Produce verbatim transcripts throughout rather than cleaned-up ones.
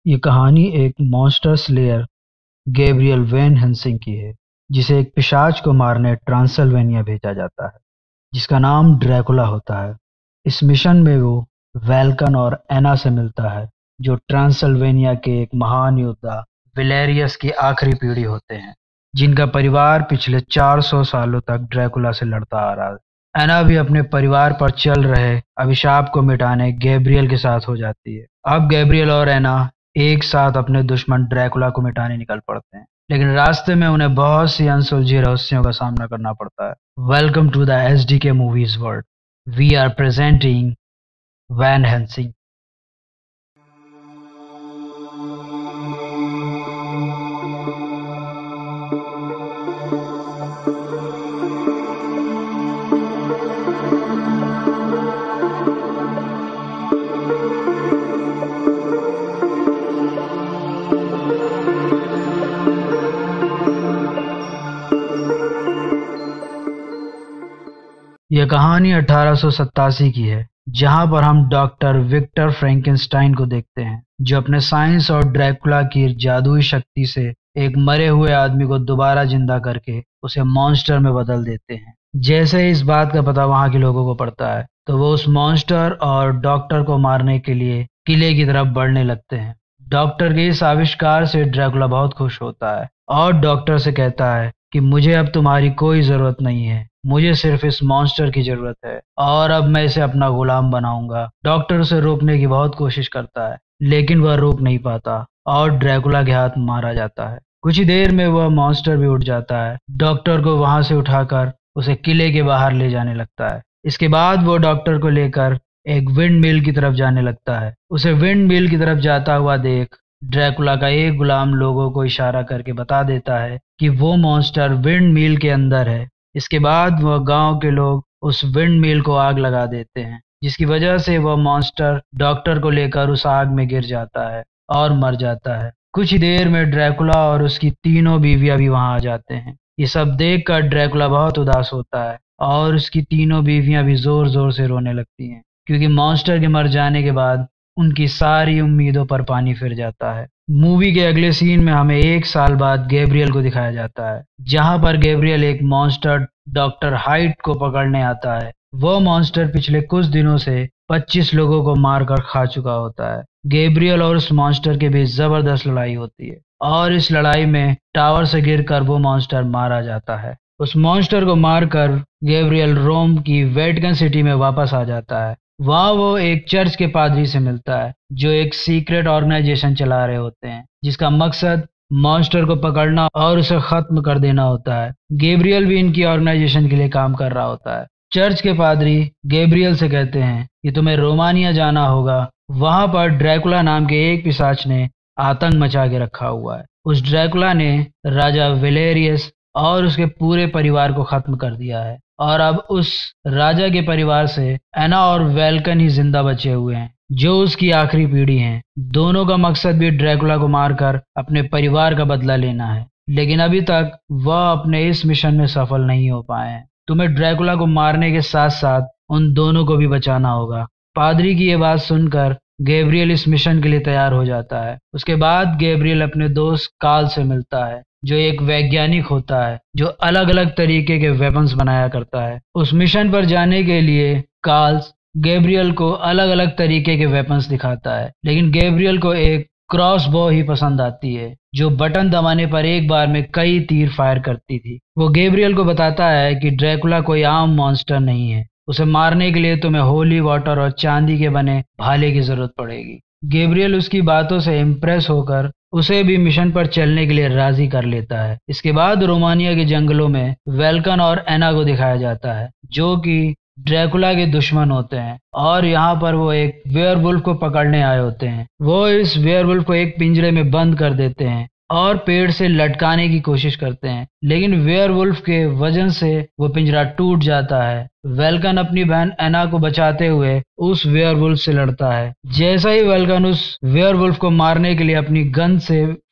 ये कहानी एक monster slayer Gabriel Van Helsing की है, जिसे एक पिशाच को मारने ट्रांसिल्वेनिया भेजा जाता है, जिसका नाम ड्रैकुला होता है। इस मिशन में वो वैल्कन और एना से मिलता है, जो ट्रांसिल्वेनिया के एक महान योद्धा विलेरियस की आखिरी पीढ़ी होते हैं, जिनका परिवार पिछले चार सौ सालों तक ड्रैकुला से लड़ता आ रहा है। एना भी अपने परिवार पर चल रहे अभिशाप को मिटाने गैब्रियल के साथ हो जाती है। अब गैब्रियल और एना एक साथ अपने दुश्मन ड्रैकुला को मिटाने निकल पड़ते हैं, लेकिन रास्ते में उन्हें बहुत सी अनसुलझी रहस्यों का सामना करना पड़ता है। Welcome to the S D K movies world. We are presenting Van Helsing. यह कहानी अठारह सौ सत्तासी की है, जहां पर हम डॉक्टर विक्टर फ्रैंकेनस्टाइन को देखते हैं, जो अपने साइंस और ड्रैकुला की जादुई शक्ति से एक मरे हुए आदमी को दोबारा जिंदा करके उसे मॉन्स्टर में बदल देते हैं। जैसे ही इस बात का पता वहां के लोगों को पड़ता है, तो वो उस मॉन्स्टर और डॉक्टर को मारने के लिए किले की तरफ बढ़ने लगते हैं। डॉक्टर के इस आविष्कार से ड्रैकुला बहुत खुश होता है और डॉक्टर से कहता है कि मुझे अब तुम्हारी कोई जरूरत नहीं है, मुझे सिर्फ इस मॉन्स्टर की जरूरत है और अब मैं इसे अपना गुलाम बनाऊंगा। डॉक्टर उसे रोकने की बहुत कोशिश करता है, लेकिन वह रोक नहीं पाता और ड्रैकुला के हाथ मारा जाता है। कुछ ही देर में वह मॉन्स्टर भी उठ जाता है, डॉक्टर को वहां से उठाकर उसे किले के बाहर ले जाने लगता है। इसके बाद वो डॉक्टर को लेकर एक विंड मिल की तरफ जाने लगता है। उसे विंड मिल की तरफ जाता हुआ देख ड्रैकुला का एक गुलाम लोगों को इशारा करके बता देता है कि वो मॉन्स्टर विंड मिल के अंदर है। इसके बाद वह गांव के लोग उस विंड मिल को आग लगा देते हैं, जिसकी वजह से वह मॉन्स्टर डॉक्टर को लेकर उस आग में गिर जाता है और मर जाता है। कुछ ही देर में ड्रैकुला और उसकी तीनों बीवियां भी वहां आ जाते हैं। ये सब देखकर ड्रैकुला बहुत उदास होता है और उसकी तीनों बीवियां भी जोर जोर से रोने लगती हैं, क्योंकि मॉन्स्टर के मर जाने के बाद उनकी सारी उम्मीदों पर पानी फिर जाता है। मूवी के अगले सीन में हमें एक साल बाद गैब्रियल को दिखाया जाता है, जहां पर गैब्रियल एक मॉन्स्टर डॉक्टर हाइट को पकड़ने आता है। वह मॉन्स्टर पिछले कुछ दिनों से पच्चीस लोगों को मारकर खा चुका होता है। गैब्रियल और उस मॉन्स्टर के बीच जबरदस्त लड़ाई होती है और इस लड़ाई में टावर से गिरकर वो मॉन्स्टर मारा जाता है। उस मॉन्स्टर को मारकर गैब्रियल रोम की वेटिकन सिटी में वापस आ जाता है। वहां वो एक चर्च के पादरी से मिलता है, जो एक सीक्रेट ऑर्गेनाइजेशन चला रहे होते हैं, जिसका मकसद मॉन्स्टर को पकड़ना और उसे खत्म कर देना होता है। गैब्रियल भी इनकी ऑर्गेनाइजेशन के लिए काम कर रहा होता है। चर्च के पादरी गैब्रियल से कहते हैं कि तुम्हें रोमानिया जाना होगा, वहां पर ड्रैकुला नाम के एक पिशाच ने आतंक मचा के रखा हुआ है। उस ड्रैकुला ने राजा विलेरियस और उसके पूरे परिवार को खत्म कर दिया है और अब उस राजा के परिवार से एना और वेल्कन ही जिंदा बचे हुए हैं, जो उसकी आखिरी पीढ़ी हैं। दोनों का मकसद भी ड्रैकुला को मारकर अपने परिवार का बदला लेना है, लेकिन अभी तक वह अपने इस मिशन में सफल नहीं हो पाए हैं। तुम्हें ड्रैकुला को मारने के साथ साथ उन दोनों को भी बचाना होगा। पादरी की ये बात सुनकर गैब्रियल इस मिशन के लिए तैयार हो जाता है। उसके बाद गैब्रियल अपने दोस्त कार्ल से मिलता है, जो एक वैज्ञानिक होता है जो अलग अलग तरीके के वेपन्स बनाया करता है। उस मिशन पर जाने के लिए कार्ल गैब्रियल को अलग अलग तरीके के वेपन्स दिखाता है, लेकिन गैब्रियल को एक क्रॉस बो ही पसंद आती है, जो बटन दबाने पर एक बार में कई तीर फायर करती थी। वो गैब्रियल को बताता है कि ड्रैकुला कोई आम मॉन्स्टर नहीं है, उसे मारने के लिए तुम्हें होली वाटर और चांदी के बने भाले की जरूरत पड़ेगी। गैब्रियल उसकी बातों से इम्प्रेस होकर उसे भी मिशन पर चलने के लिए राजी कर लेता है। इसके बाद रोमानिया के जंगलों में वेल्कन और एना को दिखाया जाता है, जो कि ड्रैकुला के दुश्मन होते हैं और यहाँ पर वो एक वेयरवुल्फ को पकड़ने आए होते हैं। वो इस वेयरवुल्फ को एक पिंजरे में बंद कर देते हैं और पेड़ से लटकाने की कोशिश करते हैं, लेकिन वेयरवुल्फ के वजन से वो पिंजरा टूट जाता है। वेल्कन अपनी बहन एना को बचाते हुए उस वेयरवुल्फ से लड़ता है। जैसा ही वेल्कन उस वेयरवुल्फ को मारने के लिए अपनी गन से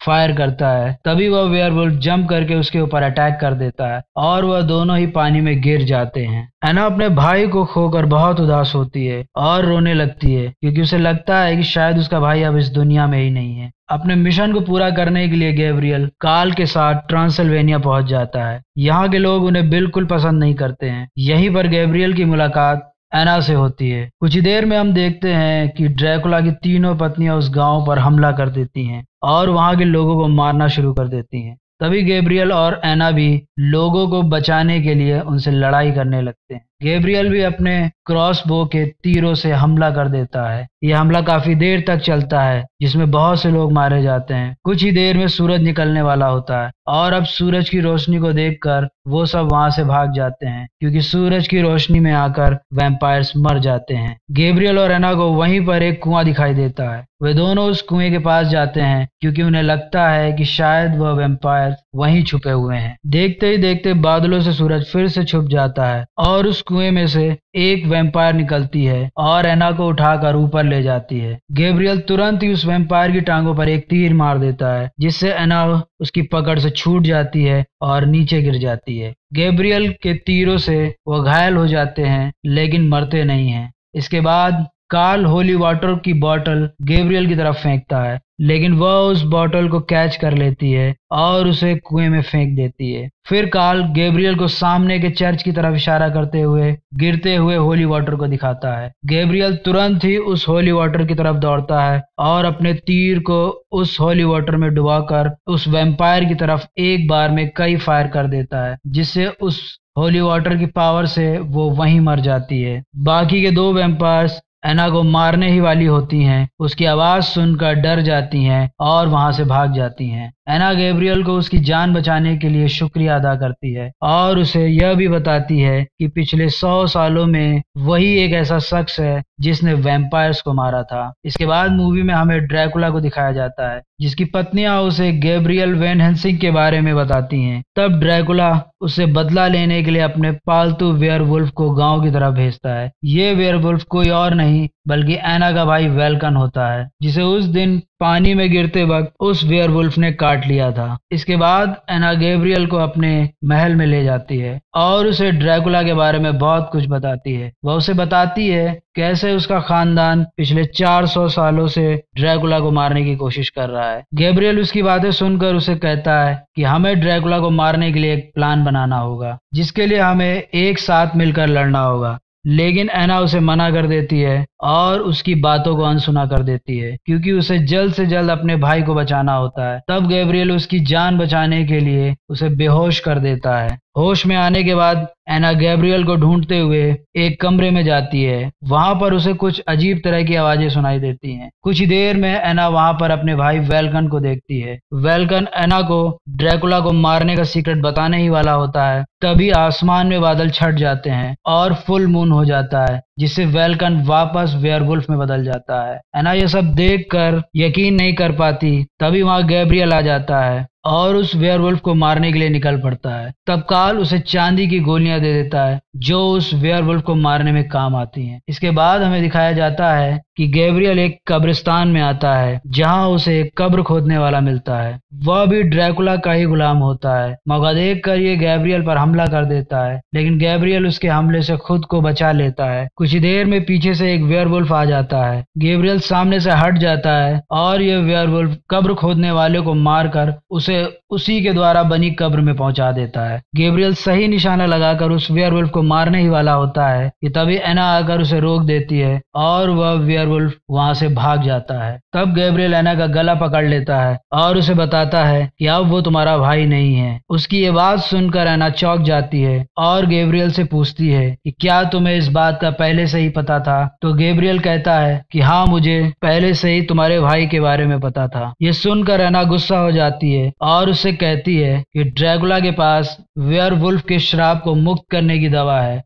फायर करता है। तभी वह वेयरवुल्फ जंप करके उसके ऊपर अटैक कर देता है और वह दोनों ही पानी में गिर जाते हैं। एना अपने भाई को खोकर बहुत उदास होती है और रोने लगती है क्योंकि उसे लगता है कि शायद उसका भाई अब इस दुनिया में ही नहीं है। अपने मिशन को पूरा करने के लिए गैब्रियल कार्ल के साथ ट्रांसिल्वेनिया पहुंच जाता है। यहाँ के लोग उन्हें बिल्कुल पसंद नहीं करते हैं। यहीं पर गैब्रियल की मुलाकात एना से होती है। कुछ ही देर में हम देखते हैं कि ड्रैकुला की तीनों पत्नियां उस गांव पर हमला कर देती हैं और वहां के लोगों को मारना शुरू कर देती हैं। तभी गैब्रियल और एना भी लोगों को बचाने के लिए उनसे लड़ाई करने लगते हैं। गैब्रियल भी अपने क्रॉसबो के तीरों से हमला कर देता है। यह हमला काफी देर तक चलता है जिसमें बहुत से लोग मारे जाते हैं। कुछ ही देर में सूरज निकलने वाला होता है और अब सूरज की रोशनी को देखकर वो सब वहां से भाग जाते हैं क्योंकि सूरज की रोशनी में आकर वैम्पायर्स मर जाते हैं। गैब्रियल और एना को वहीं पर एक कुआं दिखाई देता है। वे दोनों उस कुएं के पास जाते हैं क्योंकि उन्हें लगता है कि शायद वह वैम्पायर वहीं छुपे हुए हैं। देखते ही देखते बादलों से सूरज फिर से छुप जाता है और उस कुएं में से एक वैम्पायर निकलती है और एना को उठाकर ऊपर ले जाती है। गैब्रियल तुरंत ही उस वैम्पायर की टांगों पर एक तीर मार देता है जिससे एना उसकी पकड़ से छूट जाती है और नीचे गिर जाती है। गैब्रियल के तीरों से वो घायल हो जाते हैं लेकिन मरते नहीं हैं। इसके बाद कार्ल होली वाटर की बोतल गैब्रियल की तरफ फेंकता है लेकिन वह उस बोतल को कैच कर लेती है और उसे कुएं में फेंक देती है। फिर कार्ल गैब्रियल को सामने के चर्च की तरफ इशारा करते हुए गिरते हुए होली वाटर को दिखाता है। गैब्रियल तुरंत ही उस होली वाटर की तरफ दौड़ता है और अपने तीर को उस होली वाटर में डुबाकर उस वैम्पायर की तरफ एक बार में कई फायर कर देता है जिससे उस होली वाटर की पावर से वो वहीं मर जाती है। बाकी के दो वैम्पायर्स एना को मारने ही वाली होती हैं। उसकी आवाज सुनकर डर जाती हैं और वहां से भाग जाती हैं। एना गैब्रियल को उसकी जान बचाने के लिए शुक्रिया अदा करती है और उसे यह भी बताती है कि पिछले सौ सालों में वही एक ऐसा शख्स है जिसने वैम्पायर्स को मारा था। इसके बाद मूवी में हमें ड्रैकुला को दिखाया जाता है जिसकी पत्नियां उसे गैब्रियल वैन हेल्सिंग के बारे में बताती हैं। तब ड्रैकुला उससे बदला लेने के लिए अपने पालतू वेयरवुल्फ को गांव की तरफ भेजता है। ये वेयरवुल्फ कोई और नहीं बल्कि एना का भाई वेल्कन होता है जिसे उस दिन पानी में गिरते वक्त उस वेयरवुल्फ ने काट लिया था। इसके बाद एना गैब्रियल को अपने महल में ले जाती है और उसे ड्रैकुला के बारे में बहुत कुछ बताती है। वह उसे बताती है कैसे उसका खानदान पिछले चार सौ सालों से ड्रैकुला को मारने की कोशिश कर रहा है। गैब्रियल उसकी बातें सुनकर उसे कहता है कि हमें ड्रैकुला को मारने के लिए एक प्लान बनाना होगा जिसके लिए हमें एक साथ मिलकर लड़ना होगा। लेकिन एना उसे मना कर देती है और उसकी बातों को अनसुना कर देती है क्योंकि उसे जल्द से जल्द अपने भाई को बचाना होता है। तब गैब्रियल उसकी जान बचाने के लिए उसे बेहोश कर देता है। होश में आने के बाद एना गैब्रियल को ढूंढते हुए एक कमरे में जाती है। वहां पर उसे कुछ अजीब तरह की आवाजें सुनाई देती हैं। कुछ ही देर में एना वहां पर अपने भाई वेल्कन को देखती है। वेल्कन एना को ड्रैकुला को मारने का सीक्रेट बताने ही वाला होता है। तभी आसमान में बादल छट जाते हैं और फुल मून हो जाता है जिससे वेल्कन वापस वेयरवुल्फ में बदल जाता है। एना ये सब देखकर यकीन नहीं कर पाती। तभी वहां गैब्रियल आ जाता है और उस वेयरवुल्फ को मारने के लिए निकल पड़ता है। तब कार्ल उसे चांदी की गोलियां दे देता है जो उस वेयरवुल्फ को मारने में काम आती हैं। इसके बाद हमें दिखाया जाता है कि गैब्रियल एक कब्रिस्तान में आता है जहां उसे एक कब्र खोदने वाला मिलता है। वह भी ड्रैकुला का ही गुलाम होता है। मौका देखकर ये गैब्रियल पर हमला कर देता है लेकिन गैब्रियल उसके हमले से खुद को बचा लेता है। कुछ ही देर में पीछे से एक वेयरवुल्फ आ जाता है। गैब्रियल सामने से हट जाता है और ये वेयरवुल्फ कब्र खोदने वाले को मारकर उसे उसी के द्वारा बनी कब्र में पहुंचा देता है। गैब्रियल सही निशाना लगाकर उस वेयरवुल्फ को मारने ही वाला होता है कि तभी एना आकर उसे रोक देती है और वह वेयरवुल्फ वहां से भाग जाता है। तब गैब्रियल एना का गला पकड़ लेता है और उसे बताता है कि अब वो तुम्हारा भाई नहीं है। उसकी ये बात सुनकर एना चौंक जाती है और गैब्रियल से पूछती है कि क्या तुम्हें इस बात का पहले से ही पता था? तो गैब्रियल कहता है कि हाँ, मुझे पहले से ही तुम्हारे भाई के बारे में पता था। ये सुनकर एना गुस्सा हो जाती है और उससे कहती है कि ड्रैकुला के पास वेयरवुल्फ के श्राप को मुक्त करने की दवा है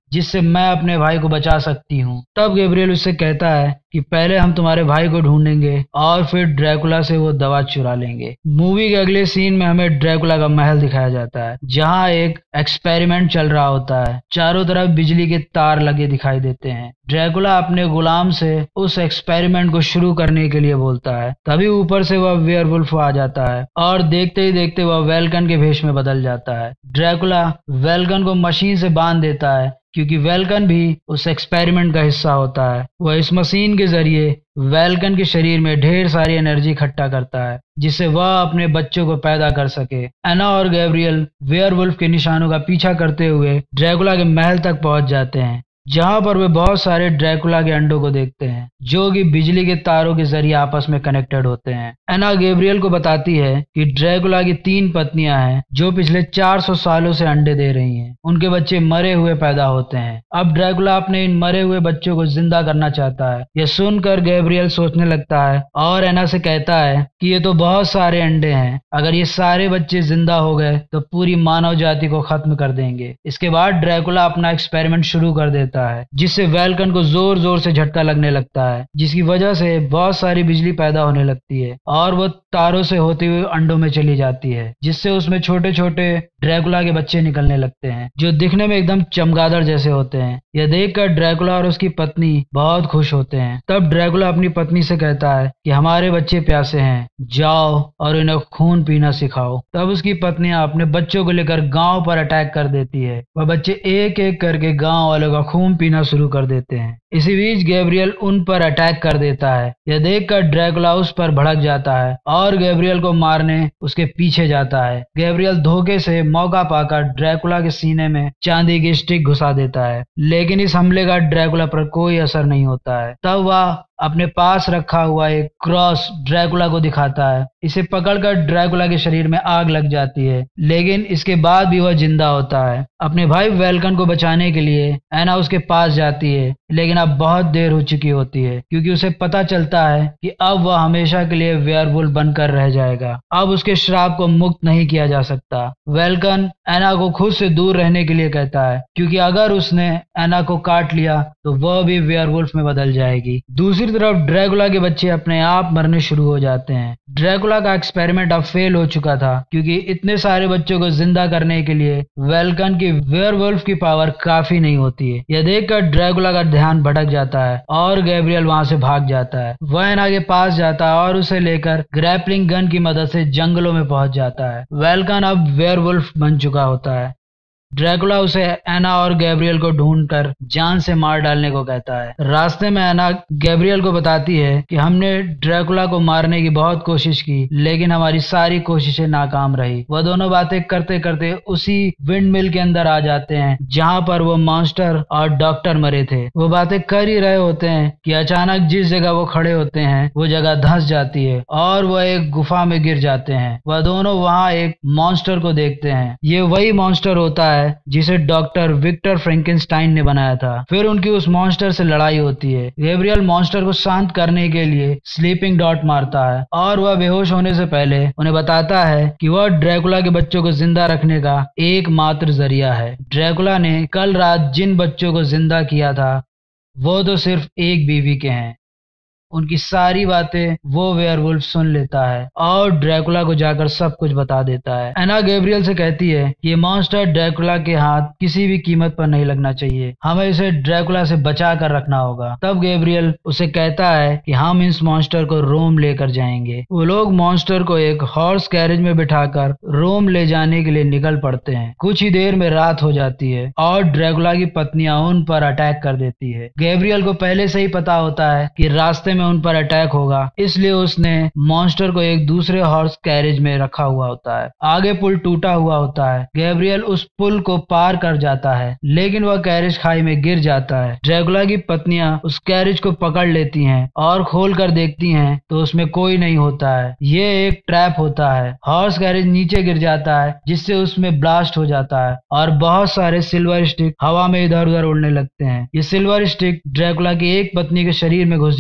जिससे मैं अपने भाई को बचा सकती हूँ। तब गैब्रियल उससे कहता है कि पहले हम तुम्हारे भाई को ढूंढेंगे और फिर ड्रैकुला से वो दवा चुरा लेंगे। मूवी के अगले सीन में हमें ड्रैकुला का महल दिखाया जाता है, जहाँ एक एक्सपेरिमेंट चल रहा होता है। चारों तरफ बिजली के तार लगे दिखाई देते हैं। ड्रैकुला अपने गुलाम से उस एक्सपेरिमेंट को शुरू करने के लिए बोलता है। तभी ऊपर से वह वेयरवुल्फ आ जाता है और देखते ही देखते वह वेल्कन के भेष में बदल जाता है। ड्रैकुला वेल्कन को मशीन से बांध देता है, क्योंकि वेल्कन भी उस एक्सपेरिमेंट का हिस्सा होता है। वह इस मशीन के जरिए वेल्कन के शरीर में ढेर सारी एनर्जी इकट्ठा करता है, जिससे वह अपने बच्चों को पैदा कर सके। एना और गैब्रियल वेयरवुल्फ के निशानों का पीछा करते हुए ड्रैकुला के महल तक पहुंच जाते हैं, जहां पर वे बहुत सारे ड्रैकुला के अंडों को देखते हैं, जो कि बिजली के तारों के जरिए आपस में कनेक्टेड होते हैं। एना गैब्रियल को बताती है कि ड्रैकुला की तीन पत्नियां हैं, जो पिछले चार सौ सालों से अंडे दे रही हैं। उनके बच्चे मरे हुए पैदा होते हैं। अब ड्रैकुला अपने इन मरे हुए बच्चों को जिंदा करना चाहता है। यह सुनकर गैब्रियल सोचने लगता है और एना से कहता है कि ये तो बहुत सारे अंडे हैं, अगर ये सारे बच्चे जिंदा हो गए तो पूरी मानव जाति को खत्म कर देंगे। इसके बाद ड्रैकुला अपना एक्सपेरिमेंट शुरू कर देता है, जिससे वेल्कन को जोर जोर से झटका लगने लगता है, जिसकी वजह से बहुत सारी बिजली पैदा होने लगती है और वो तारों से होते हुए अंडों में चली जाती है, जिससे उसमें छोटे छोटे ड्रैकुला के बच्चे निकलने लगते हैं, जो दिखने में एकदम चमगादड़ जैसे होते हैं। यह देखकर ड्रैकुला और उसकी पत्नी बहुत खुश होते हैं। तब ड्रैकुला अपनी पत्नी से कहता है कि हमारे बच्चे प्यासे हैं, जाओ और इन्हें खून पीना सिखाओ। तब उसकी पत्नियां अपने बच्चों को लेकर गांव पर अटैक कर देती है। वह बच्चे एक एक करके गांव वालों का खून पीना शुरू कर देते हैं। इसी बीच गैब्रियल उन पर अटैक कर देता है। यह देखकर ड्रैकुला उस पर भड़क जाता है और गैब्रियल को मारने उसके पीछे जाता है। गैब्रियल धोखे से मौका पाकर ड्रैकुला के सीने में चांदी की स्टिक घुसा देता है, लेकिन इस हमले का ड्रैकुला पर कोई असर नहीं होता है। तब वह अपने पास रखा हुआ एक क्रॉस ड्रैकुला को दिखाता है। इसे पकड़कर ड्रैकुला के शरीर में आग लग जाती है, लेकिन इसके बाद भी वह जिंदा होता है। अपने भाई वेल्कन को बचाने के लिए एना उसके पास जाती है, लेकिन अब बहुत देर हो चुकी होती है, क्योंकि उसे पता चलता है कि अब वह हमेशा के लिए वेयरवुल्फ बनकर रह जाएगा। अब उसके श्राप को मुक्त नहीं किया जा सकता। वेल्कन एना को खुद से दूर रहने के लिए कहता है, क्योंकि अगर उसने एना को काट लिया तो वह भी वेयरवुल्फ में बदल जाएगी। दूसरी तरफ ड्रैकुला के बच्चे अपने आप मरने शुरू हो जाते हैं। ड्रैकुला का एक्सपेरिमेंट अब फेल हो चुका था, क्योंकि इतने सारे बच्चों को जिंदा करने के लिए वेल्कन की वेयरवुल्फ की पावर काफी नहीं होती है। यह देखकर ड्रैकुला का ध्यान भटक जाता है और गैब्रियल वहां से भाग जाता है। वह एना के पास जाता है और उसे लेकर ग्रैपलिंग गन की मदद से जंगलों में पहुंच जाता है। वेल्कन अब वेयरवुल्फ बन चुका होता है। ड्रैकुला उसे एना और गैब्रियल को ढूंढकर जान से मार डालने को कहता है। रास्ते में एना गैब्रियल को बताती है कि हमने ड्रैकुला को मारने की बहुत कोशिश की, लेकिन हमारी सारी कोशिशें नाकाम रही। वह दोनों बातें करते करते उसी विंड मिल के अंदर आ जाते हैं, जहां पर वो मॉन्स्टर और डॉक्टर मरे थे। वो बातें कर ही रहे होते हैं कि अचानक जिस जगह वो खड़े होते हैं वो जगह धंस जाती है और वह एक गुफा में गिर जाते हैं। वह दोनों वहां एक मॉन्स्टर को देखते हैं। ये वही मॉन्स्टर होता है जिसे डॉक्टर विक्टर फ्रैंकेनस्टाइन ने बनाया था। फिर उनकी उस मॉन्स्टर से लड़ाई होती है। गैब्रियल मॉन्स्टर को शांत करने के लिए स्लीपिंग डॉट मारता है और वह बेहोश होने से पहले उन्हें बताता है कि वह ड्रैकुला के बच्चों को जिंदा रखने का एकमात्र जरिया है। ड्रैकुला ने कल रात जिन बच्चों को जिंदा किया था वो तो सिर्फ एक बीवी के हैं। उनकी सारी बातें वो वेयरवुल्फ सुन लेता है और ड्रैकुला को जाकर सब कुछ बता देता है। एना गैब्रियल से कहती है कि ये मॉन्स्टर ड्रैकुला के हाथ किसी भी कीमत पर नहीं लगना चाहिए, हमें इसे ड्रैकुला से बचा कर रखना होगा। तब गैब्रियल उसे कहता है कि हम इस मॉन्स्टर को रोम लेकर जाएंगे। वो लोग मॉन्स्टर को एक हॉर्स कैरेज में बिठाकर रोम ले जाने के लिए निकल पड़ते हैं। कुछ ही देर में रात हो जाती है और ड्रैकुला की पत्नियां उन पर अटैक कर देती है। गैब्रियल को पहले से ही पता होता है कि रास्ते में उन पर अटैक होगा, इसलिए उसने मॉन्स्टर को एक दूसरे हॉर्स कैरेज में रखा हुआ होता है। आगे पुल टूटा हुआ होता है। गैब्रियल उस पुल को पार कर जाता है, लेकिन वह कैरेज खाई में गिर जाता है। ड्रैकुला की पत्नियां उस कैरेज को पकड़ लेती हैं और खोल कर देखती हैं तो उसमें कोई नहीं होता है। ये एक ट्रैप होता है। हॉर्स कैरेज नीचे गिर जाता है, जिससे उसमें ब्लास्ट हो जाता है और बहुत सारे सिल्वर स्टिक हवा में इधर उधर उड़ने लगते हैं। ये सिल्वर स्टिक ड्रैकुला की एक पत्नी के शरीर में घुस जाते हैं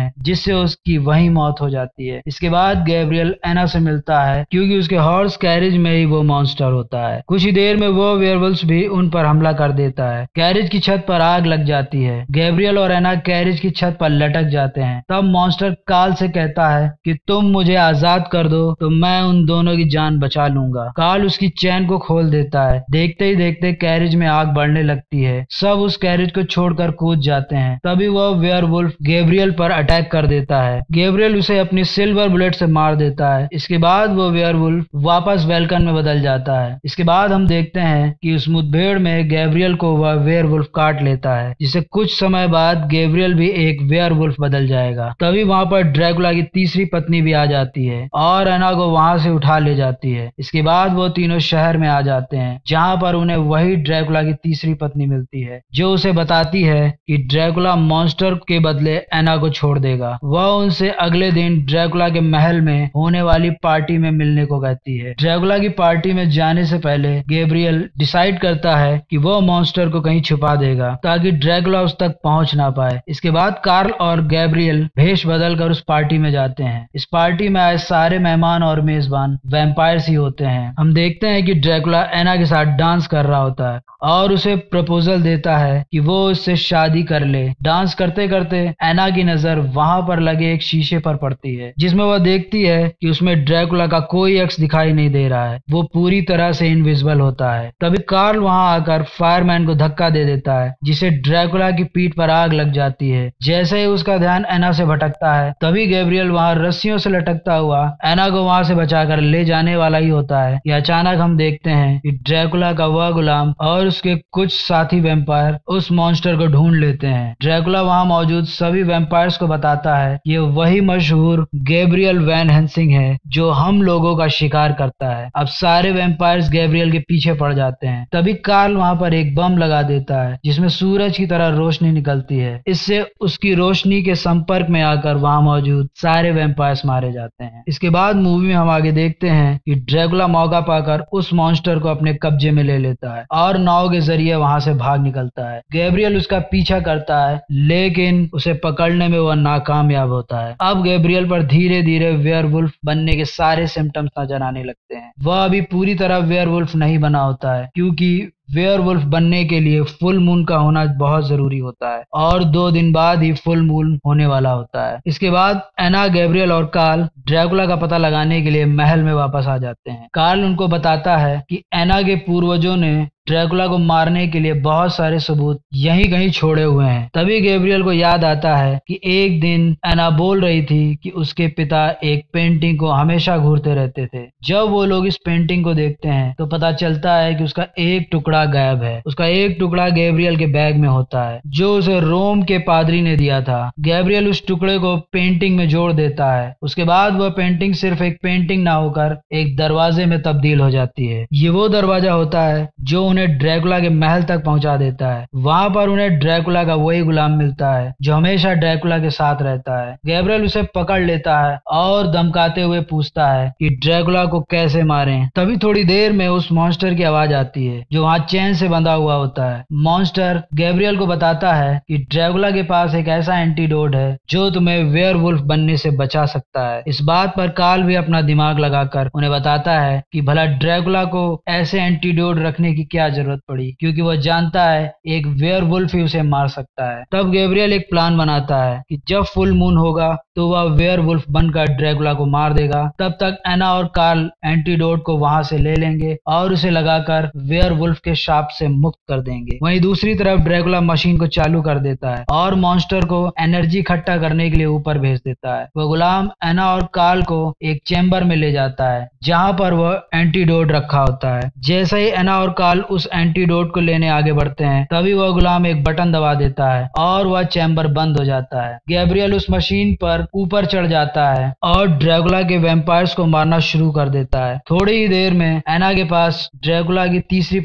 हैं, जिससे उसकी वहीं मौत हो जाती है। इसके बाद गैब्रियल एना से मिलता है क्योंकि उसके हॉर्स कैरेज में ही वो मॉन्स्टर होता है। कुछ ही देर में वो वेयरवुल्फ भी उन पर हमला कर देता है। कैरेज की छत पर आग लग जाती है। गैब्रियल और एना कैरेज की छत पर लटक जाते हैं। तब मॉन्स्टर कार्ल से कहता है कि तुम मुझे आजाद कर दो तो मैं उन दोनों की जान बचा लूंगा। कार्ल उसकी चैन को खोल देता है। देखते ही देखते कैरेज में आग बढ़ने लगती है। सब उस कैरेज को छोड़कर कूद जाते हैं। तभी वह वेयरवुल्फ गैब्रियल पर अटैक कर देता है। गैब्रियल उसे अपनी सिल्वर बुलेट से मार देता है। इसके बाद वो वेयरवुल्फ वापस वेल्कन में बदल जाता है। इसके बाद हम देखते हैं कि उस मुठभेड़ में गैब्रियल को वह वेयरवुल्फ काट लेता है, जिससे कुछ समय बाद गैब्रियल भी एक वेयरवुल्फ बदल जाएगा। तभी वहां पर ड्रैकुला की तीसरी पत्नी भी आ जाती है और एना को वहां से उठा ले जाती है। इसके बाद वो तीनों शहर में आ जाते हैं, जहां पर उन्हें वही ड्रैकुला की तीसरी पत्नी मिलती है, जो उसे बताती है कि ड्रैकुला मॉन्स्टर के बदले एना को छोड़ देगा। वह उनसे अगले दिन ड्रैकुला के महल में होने वाली पार्टी में मिलने को कहती है। ड्रैकुला की पार्टी में जाने से पहले गैब्रियल डिसाइड करता है कि वह मॉन्स्टर को कहीं छुपा देगा ताकि ड्रैकुला उस तक पहुंच ना पाए। इसके बाद कार्ल और गैब्रियल भेष बदलकर उस पार्टी में जाते हैं। इस पार्टी में आए सारे मेहमान और मेजबान वैम्पायर्स ही होते हैं। हम देखते हैं कि ड्रैकुला एना के साथ डांस कर रहा होता है और उसे प्रपोजल देता है कि वो उससे शादी कर ले। डांस करते करते एना की नजर वहां पर लगे एक शीशे पर पड़ती है, जिसमें वह देखती है कि उसमें ड्रैकुला का कोई अक्स दिखाई नहीं दे रहा है। वो पूरी तरह से इनविजिबल होता है। तभी कार्ल वहां आकर फायरमैन को धक्का दे देता है, जिसे ड्रैकुला की पीठ पर आग लग जाती है। जैसे ही उसका ध्यान एना से भटकता है, तभी गैब्रियल वहां रस्सियों से लटकता हुआ एना को वहां से बचाकर ले जाने वाला ही होता है कि अचानक हम देखते हैं कि ड्रैकुला का वह गुलाम और उसके कुछ साथी वैम्पायर उस मॉन्स्टर को ढूंढ लेते हैं। ड्रैकुला वहां मौजूद सभी वैम्पायर्स को बताता है ये वही मशहूर गैब्रियल वैन हेल्सिंग है जो हम लोगों का शिकार करता है। अब सारे वैम्पायर्स गैब्रियल के पीछे पड़ जाते हैं। तभी कार्ल वहां पर एक बम लगा देता है, जिसमें सूरज की तरह रोशनी निकलती है। इससे उसकी रोशनी के संपर्क में आकर वहां मौजूद सारे वैम्पायर्स मारे जाते हैं। इसके बाद मूवी में हम आगे देखते हैं कि ड्रैकुला मौका पाकर उस मॉन्स्टर को अपने कब्जे में ले लेता है और नाव के जरिए वहां से भाग निकलता है। गैब्रियल उसका पीछा करता है, लेकिन उसे पकड़ने में वह नाकामयाब होता है। अब गैब्रियल पर धीरे धीरे वेयरवुल्फ बनने के सारे सिम्टम्स नजर आने लगते हैं। वह अभी पूरी तरह वेयरवुल्फ नहीं बना होता है, क्योंकि वेयरवुल्फ बनने के लिए फुल मून का होना बहुत जरूरी होता है और दो दिन बाद ही फुल मून होने वाला होता है। इसके बाद एना, गैब्रियल और कार्ल ड्रैकुला का पता लगाने के लिए महल में वापस आ जाते हैं। कार्ल उनको बताता है कि एना के पूर्वजों ने ड्रैकुला को मारने के लिए बहुत सारे सबूत यहीं कहीं छोड़े हुए हैं। तभी गैब्रियल को याद आता है कि एक दिन एना बोल रही थी कि उसके पिता एक पेंटिंग को हमेशा घूरते रहते थे। जब वो लोग इस पेंटिंग को देखते हैं तो पता चलता है कि उसका एक टुकड़ा गायब है। उसका एक टुकड़ा गैब्रियल के बैग में होता है, जो उसे रोम के पादरी ने दिया था। गैब्रियल उस टुकड़े को पेंटिंग में जोड़ देता है। उसके बाद वह पेंटिंग सिर्फ एक पेंटिंग ना होकर एक दरवाजे में तब्दील हो जाती है। ये वो दरवाजा होता है जो उन्हें ड्रैकुला के महल तक पहुंचा देता है। वहां पर उन्हें ड्रैकुला का वही गुलाम मिलता है जो हमेशा ड्रैकुला के साथ रहता है। गैब्रियल उसे पकड़ लेता है और धमकाते हुए पूछता है कि ड्रैकुला को कैसे मारें। तभी थोड़ी देर में उस मॉन्स्टर की आवाज आती है जो वहां चैन से बंधा हुआ होता है। मॉन्स्टर गैब्रियल को बताता है कि ड्रैकुला के पास एक ऐसा एंटीडोट है जो तुम्हें वेयरवुल्फ बनने से बचा सकता है। इस बात पर कार्ल भी अपना दिमाग लगाकर उन्हें बताता है कि भला ड्रैकुला को ऐसे एंटीडोट रखने की क्या जरूरत पड़ी, क्योंकि वह जानता है एक वेयरवुल्फ ही उसे मार सकता है। तब गैब्रियल एक प्लान बनाता है कि जब फुल मून होगा तो वह वेयरवुल्फ बनकर ड्रैकुला को मार देगा। तब तक एना और कार्ल एंटीडोट को वहां से ले लेंगे और उसे लगाकर वेयरवुल्फ के शाप से मुक्त कर देंगे। वहीं दूसरी तरफ ड्रैकुला मशीन को चालू कर देता है और मॉन्स्टर को एनर्जी इकट्ठा करने के लिए ऊपर भेज देता है। वह गुलाम एना और कार्ल को एक चैम्बर में ले जाता है जहां पर वह एंटीडोट रखा होता है। जैसे ही एना और कार्ल उस एंटीडोट को लेने आगे बढ़ते हैं, तभी वह गुलाम एक बटन दबा देता है और वह चैम्बर बंद हो जाता है। गैब्रियल उस मशीन पर ऊपर चढ़ जाता है और ड्रैकुला के वैम्पायर्स को मारना शुरू कर देता है। थोड़ी ही देर में एना के पास ड्रैकुला की तीसरी पत्नी भी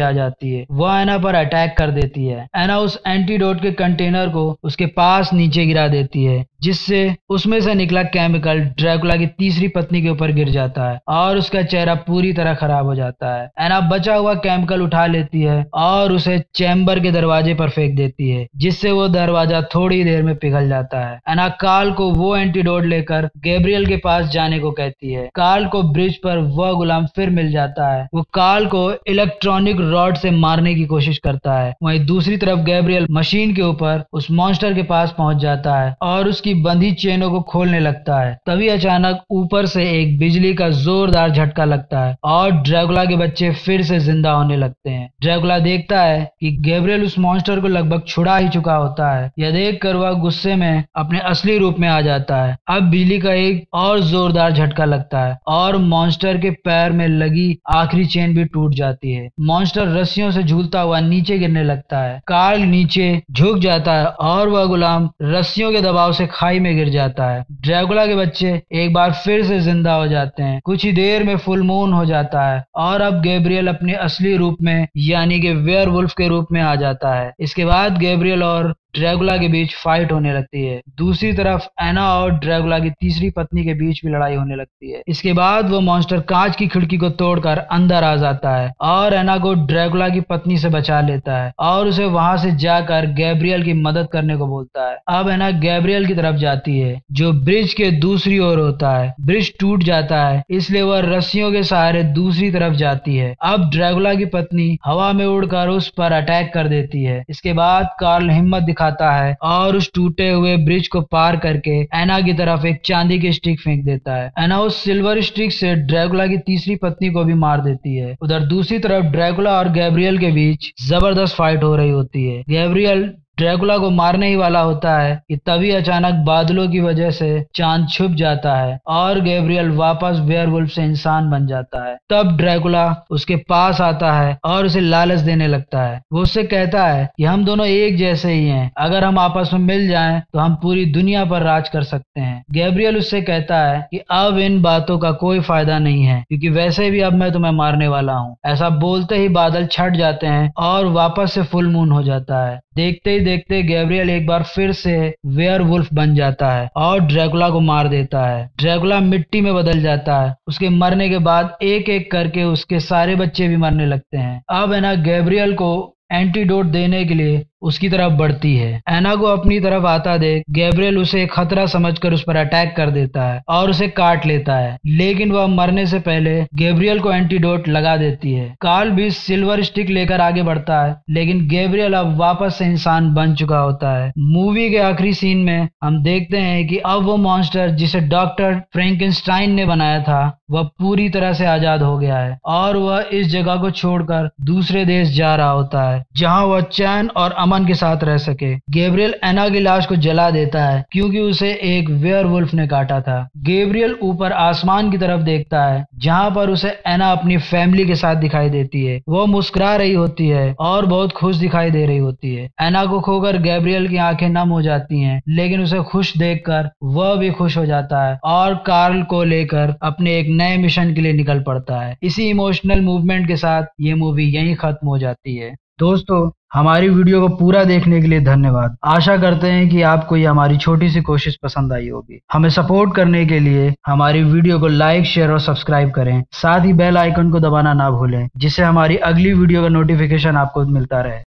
आ जाती है। वह एना पर अटैक कर देती है। एना उस एंटीडोट के कंटेनर को उसके पास नीचे गिरा देती है, जिससे उसमें से निकला केमिकल ड्रैकुला की तीसरी पत्नी के ऊपर गिर जाता है और उसका चेहरा पूरी तरह खराब हो जाता है। एना बचा हुआ केमिकल उठा लेती है और उसे चैम्बर के दरवाजे पर फेंक देती है, जिससे वो दरवाजा थोड़ी देर में पिघल जाता है। एना कार्ल को वो एंटीडोट लेकर गैब्रियल के पास जाने को कहती है। कार्ल को ब्रिज पर वह गुलाम फिर मिल जाता है। वो कार्ल को इलेक्ट्रॉनिक रॉड से मारने की कोशिश करता है। वहीं दूसरी तरफ गैब्रियल मशीन के ऊपर उस मॉन्स्टर के पास पहुंच जाता है और उसकी बंधी चेनों को खोलने लगता है। तभी अचानक ऊपर से एक बिजली का जोरदार झटका लगता है और ड्रैकुला के बच्चे फिर से जिंदा होने लगते हैं। ड्रैकुला देखता है कि गैब्रियल उस मॉन्स्टर को लगभग छुड़ा ही चुका होता है। यह देखकर वह गुस्से में अपने असली रूप में आ जाता है। अब बिजली का एक और जोरदार झटका लगता है और मॉन्स्टर के पैर में लगी आखिरी चेन भी टूट जाती है। मॉन्स्टर रस्सियों से झूलता हुआ नीचे गिरने लगता है। कार्ल नीचे झुक जाता है और वह गुलाम रस्सियों के दबाव से खाई में गिर जाता है। ड्रैकुला के बच्चे एक बार फिर से जिंदा हो जाते हैं। कुछ ही देर में फुल मून हो जाता है और अब गैब्रियल अपने असली रूप में यानी कि वेयरवुल्फ के रूप में आ जाता है। इसके बाद गैब्रियल और ड्रैकुला के बीच फाइट होने लगती है। दूसरी तरफ एना और ड्रैकुला की तीसरी पत्नी के बीच भी लड़ाई होने लगती है। इसके बाद वो मॉन्स्टर कांच की खिड़की को तोड़कर अंदर आ जाता है और एना को ड्रैकुला की पत्नी से बचा लेता है और उसे वहां से जाकर गैब्रियल की मदद करने को बोलता है। अब एना गैब्रियल की तरफ जाती है, जो ब्रिज के दूसरी ओर होता है। ब्रिज टूट जाता है, इसलिए वह रस्सियों के सहारे दूसरी तरफ जाती है। अब ड्रैकुला की पत्नी हवा में उड़कर उस पर अटैक कर देती है। इसके बाद कार्ल हिम्मत दिखाता है और उस टूटे हुए ब्रिज को पार करके एना की तरफ एक चांदी की स्टिक फेंक देता है। एना उस सिल्वर स्टिक से ड्रैकुला की तीसरी पत्नी को भी मार देती है। उधर दूसरी तरफ ड्रैकुला और गैब्रियल के बीच जबरदस्त फाइट हो रही होती है। गैब्रियल ड्रैकुला को मारने ही वाला होता है कि तभी अचानक बादलों की वजह से चांद छुप जाता है और गैब्रियल वापस वेयरवुल्फ से इंसान बन जाता है। तब ड्रैकुला उसके पास आता है और उसे लालच देने लगता है। वो उससे कहता है कि हम दोनों एक जैसे ही हैं, अगर हम आपस में मिल जाएं तो हम पूरी दुनिया पर राज कर सकते हैं। गैब्रियल उससे कहता है कि अब इन बातों का कोई फायदा नहीं है, क्योंकि वैसे भी अब मैं तुम्हें मारने वाला हूँ। ऐसा बोलते ही बादल छट जाते हैं और वापस से फुल मून हो जाता है। देखते ही देखते गैब्रियल एक बार फिर से वेयरवुल्फ बन जाता है और ड्रैकुला को मार देता है। ड्रैकुला मिट्टी में बदल जाता है। उसके मरने के बाद एक एक करके उसके सारे बच्चे भी मरने लगते हैं। अब है ना गैब्रियल को एंटीडोट देने के लिए उसकी तरफ बढ़ती है। एना को अपनी तरफ आता देख गैब्रियल उसे एक खतरा समझकर उस पर अटैक कर देता है और उसे काट लेता है, लेकिन वह मरने से पहले गैब्रियल को एंटीडोट लगा देती है। कार्ल भी सिल्वर स्टिक लेकर आगे बढ़ता है, लेकिन गैब्रियल अब वापस से इंसान बन चुका होता है। मूवी के आखिरी सीन में हम देखते हैं कि अब वो मॉन्स्टर जिसे डॉक्टर फ्रैंकेनस्टाइन ने बनाया था वह पूरी तरह से आजाद हो गया है और वह इस जगह को छोड़कर दूसरे देश जा रहा होता है, जहां वह चैन और अमन के साथ रह सके। गैब्रियल एना की लाश को जला देता है क्योंकि उसे एक वेयरवुल्फ ने काटा था। गैब्रियल ऊपर आसमान की तरफ देखता है, जहां पर उसे एना अपनी फैमिली के साथ दिखाई देती है। वो मुस्कुरा रही होती है और बहुत खुश दिखाई दे रही होती है। एना को खोकर गैब्रियल की आंखें नम हो जाती हैं, लेकिन उसे खुश देखकर वह भी खुश हो जाता है और कार्ल को लेकर अपने एक नए मिशन के लिए निकल पड़ता है। इसी इमोशनल मूवमेंट के साथ ये मूवी यहीं खत्म हो जाती है। दोस्तों, हमारी वीडियो को पूरा देखने के लिए धन्यवाद। आशा करते हैं कि आपको ये हमारी छोटी सी कोशिश पसंद आई होगी। हमें सपोर्ट करने के लिए हमारी वीडियो को लाइक, शेयर और सब्सक्राइब करें। साथ ही बेल आइकन को दबाना ना भूलें, जिससे हमारी अगली वीडियो का नोटिफिकेशन आपको मिलता रहे।